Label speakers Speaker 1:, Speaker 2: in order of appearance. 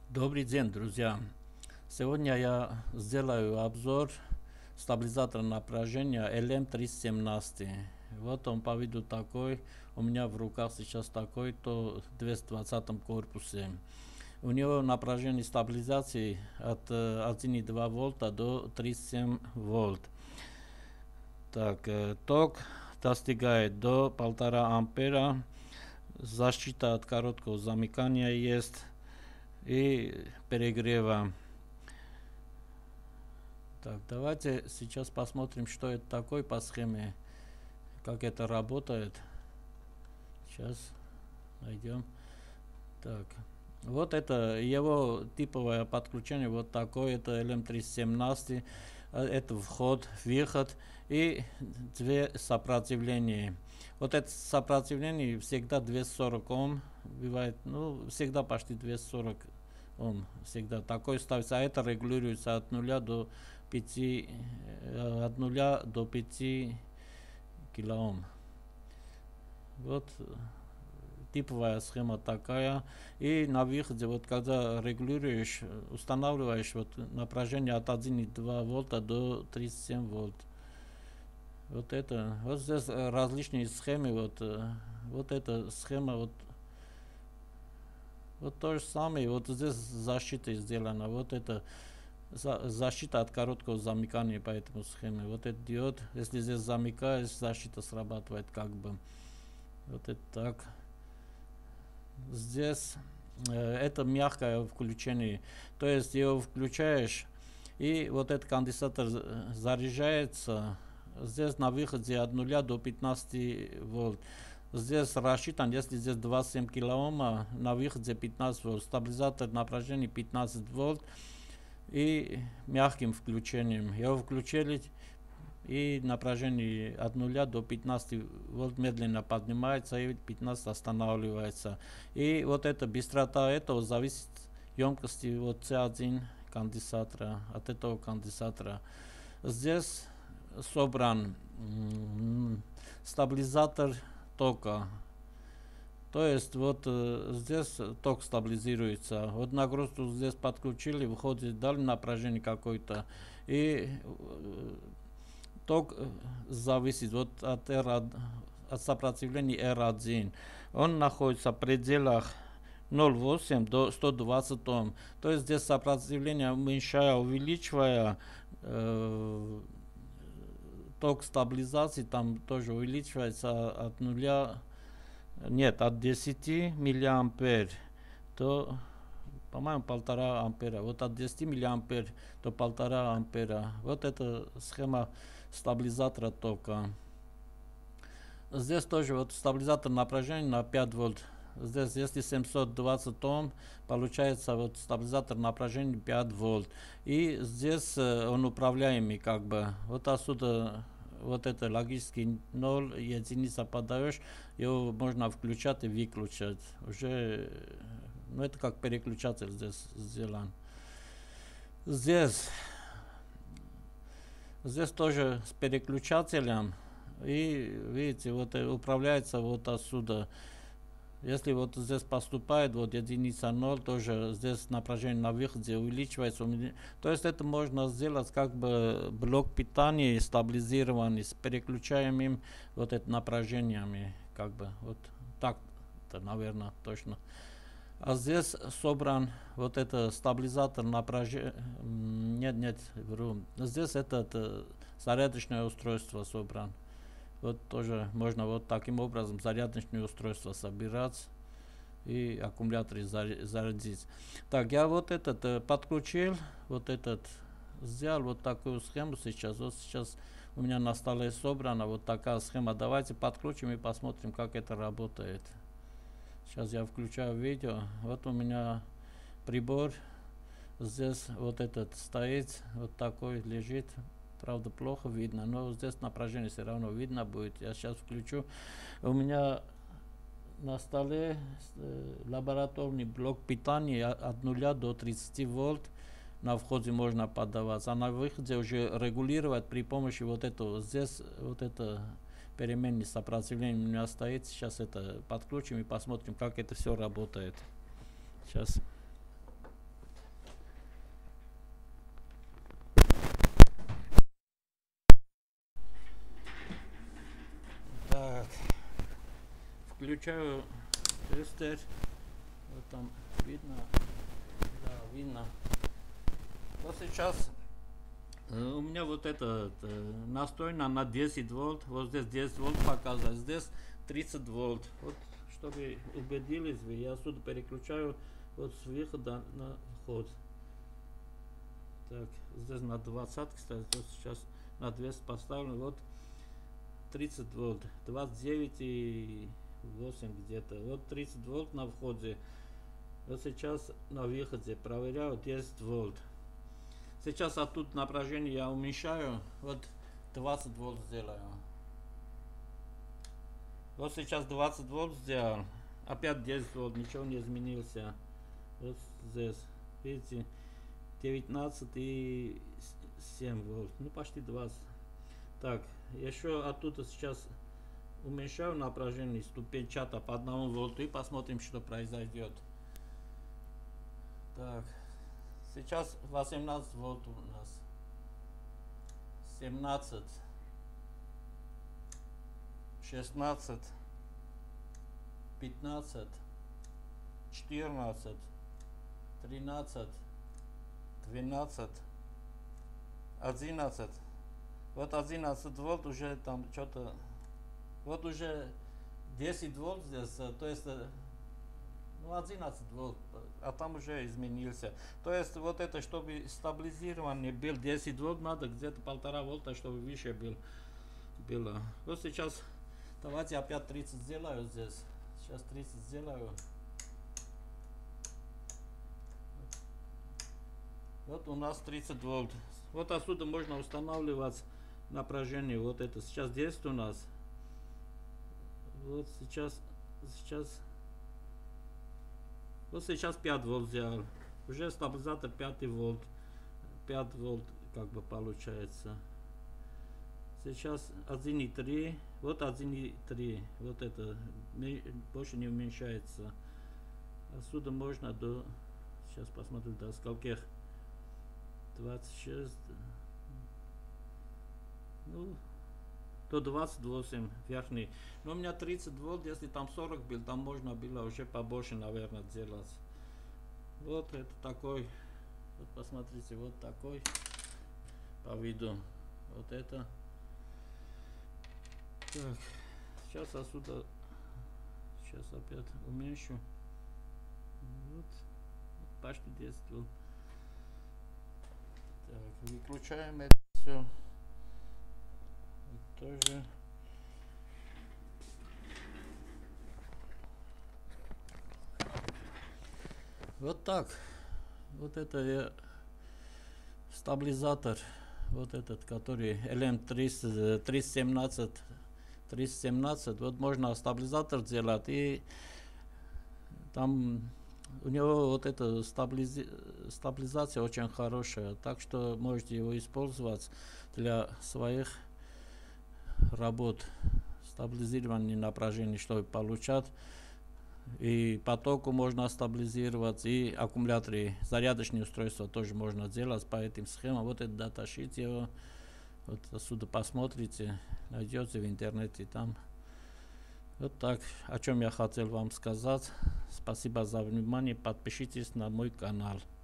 Speaker 1: Добрый день, друзья! Сегодня я сделаю обзор стабилизатора напряжения LM317. Вот он по виду такой. У меня в руках сейчас такой, то в 220 корпусе. У него напряжение стабилизации от 1,2 вольта до 37 вольт. Так, ток достигает до 1,5 ампера. Защита от короткого замыкания есть. И перегрева. Так, давайте сейчас посмотрим, что это такое по схеме, как это работает. Сейчас найдем. Так, вот это его типовое подключение, вот такое, это LM317, это вход, выход и две сопротивления. Вот это сопротивление всегда 240 Ом, бывает, ну, всегда почти 240 Ом, всегда такой ставится, а это регулируется от 0 до 5, от 0 до 5 килоом. Вот типовая схема такая. И на выходе, вот когда регулируешь, устанавливаешь вот напряжение от 1,2 вольта до 37 вольт. Вот это, вот здесь различные схемы, вот эта схема, вот то же самое, вот здесь защита сделана, вот это защита от короткого замыкания по этому схеме. Вот этот диод, если здесь замыкаешь, защита срабатывает как бы. Вот это так. Здесь это мягкое включение, то есть его включаешь, и вот этот конденсатор заряжается. Здесь на выходе от 0 до 15 вольт. Здесь рассчитан, если здесь 27 килоома, на выходе 15 вольт. Стабилизатор напряжения 15 вольт и мягким включением. Его включили, и напряжение от 0 до 15 вольт медленно поднимается и 15 останавливается. И вот эта быстрота этого зависит от емкости вот C1 конденсатора, от этого конденсатора. Здесь собран стабилизатор тока. То есть вот здесь ток стабилизируется. Вот нагрузку здесь подключили, выходит, дали напряжение какое-то. И ток зависит вот от сопротивления R1. Он находится в пределах 0,8 до 120 Ом. То есть здесь сопротивление уменьшая, увеличивая, ток стабилизации там тоже увеличивается от 0, нет, от 10 миллиампер до, по-моему, 1,5 ампера. Вот от 10 миллиампер до 1,5 ампера. Вот эта схема стабилизатора тока. Здесь тоже вот стабилизатор напряжения на 5 вольт. Здесь, если 720 Ом, получается вот стабилизатор напряжения 5 вольт. И здесь он управляемый как бы. Вот отсюда вот это логически 0, единица подаешь, его можно включать и выключать. Уже, ну это как переключатель здесь сделан. Здесь тоже с переключателем. И видите, вот управляется вот отсюда. Если вот здесь поступает вот единица 0, тоже здесь напряжение на выходе увеличивается. То есть это можно сделать как бы блок питания стабилизированный с переключаемым вот это напряжениями. Как бы вот так-то, наверное, точно. А здесь собран вот это стабилизатор напряжения. Нет, вру. Здесь это зарядочное устройство собран. Вот тоже можно вот таким образом зарядочное устройство собирать и аккумуляторы зарядить. Так, я вот этот подключил, вот этот сделал вот такую схему сейчас. Вот сейчас у меня на столе собрана вот такая схема. Давайте подключим и посмотрим, как это работает. Сейчас я включаю видео. Вот у меня прибор. Здесь вот этот стоит, вот такой лежит. Правда, плохо видно, но здесь напряжение все равно видно будет. Я сейчас включу. У меня на столе лабораторный блок питания от 0 до 30 вольт. На входе можно подавать, а на выходе уже регулировать при помощи вот этого. Здесь вот это переменное сопротивление у меня стоит. Сейчас это подключим и посмотрим, как это все работает. Сейчас. Включаю тестер. Вот там видно. Да, видно. Вот сейчас у меня вот этот настроено на 10 вольт. Вот здесь 10 вольт показывает. Здесь 30 вольт. Вот чтобы убедились вы, я отсюда переключаю вот с выхода на вход. Так, здесь на 20, кстати, вот сейчас на 200 поставлю. Вот 30 вольт, 29,8 где-то. Вот 30 вольт на входе. Вот сейчас на выходе проверяю 10 вольт. Сейчас оттуда напряжение я уменьшаю. Вот 20 вольт сделаю. Вот сейчас 20 вольт сделал. Опять 10 вольт, ничего не изменился. Вот здесь, видите, 19,7 вольт. Ну почти 20. Так, еще оттуда сейчас уменьшаю напряжение ступенчато по 1 вольту и посмотрим, что произойдет. Так, сейчас 18 вольт у нас. 17. 16. 15. 14. 13. 12. 11. Вот 11 вольт уже там что-то. Вот уже 10 вольт здесь, то есть ну 11 вольт, а там уже изменился. То есть вот это, чтобы стабилизирование был 10 вольт, надо где-то 1,5 вольта, чтобы выше было. Вот сейчас давайте опять 30 сделаю здесь. Сейчас 30 сделаю. Вот у нас 30 вольт. Вот отсюда можно устанавливать напряжение. Вот это сейчас 10 у нас. Вот сейчас вот сейчас 5 вольт взял. Уже стабилизатор 5 вольт. 5 вольт как бы получается. Сейчас 1,3. Вот 1,3. Вот это больше не уменьшается. Отсюда можно до... Сейчас посмотрю до скольких. 26. Ну, до 28 верхний. Но у меня 30 вольт, если там 40 был, там можно было уже побольше, наверное, делать. Вот это такой. Вот посмотрите, вот такой по виду. Вот это. Так, сейчас отсюда, сейчас опять уменьшу. Вот, почти 10 вольт. Так, выключаем это все. Тоже. Вот так. Вот это стабилизатор. Вот этот, который LM317. 317. Вот можно стабилизатор сделать. И там у него вот эта стабилизация очень хорошая. Так что можете его использовать для своих работ. Стабилизирование напряжения, чтобы получать. И потоку можно стабилизировать. И аккумуляторы, зарядочные устройства тоже можно делать по этим схемам. Вот это даташит его. Вот отсюда посмотрите. Найдете в интернете там. Вот так, о чем я хотел вам сказать. Спасибо за внимание. Подпишитесь на мой канал.